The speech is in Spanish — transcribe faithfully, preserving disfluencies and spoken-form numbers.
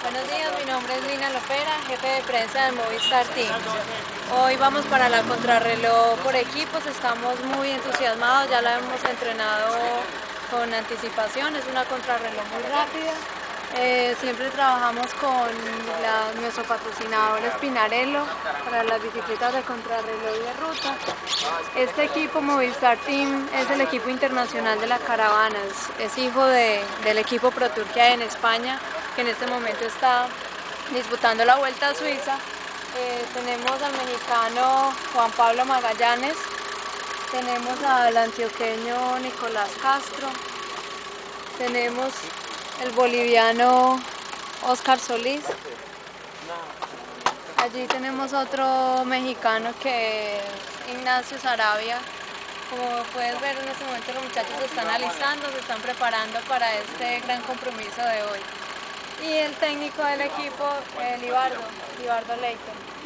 Buenos días, mi nombre es Lina Lopera, jefe de prensa del Movistar Team. Hoy vamos para la contrarreloj por equipos, estamos muy entusiasmados, ya la hemos entrenado con anticipación, es una contrarreloj muy rápida. Eh, siempre trabajamos con la, nuestro patrocinador Spinarello para las bicicletas de contrarreloj y de ruta. Este equipo Movistar Team es el equipo internacional de la caravana, es, es hijo de, del equipo Pro Tour que hay en España, que en este momento está disputando la Vuelta a Suiza. Eh, tenemos al mexicano Juan Pablo Magallanes, tenemos al antioqueño Nicolás Castro, tenemos el boliviano Oscar Solís, allí tenemos otro mexicano que es Ignacio Saravia. Como puedes ver, en este momento los muchachos se están alistando, se están preparando para este gran compromiso de hoy. Y el técnico del equipo, eh, Libardo, Libardo Leighton.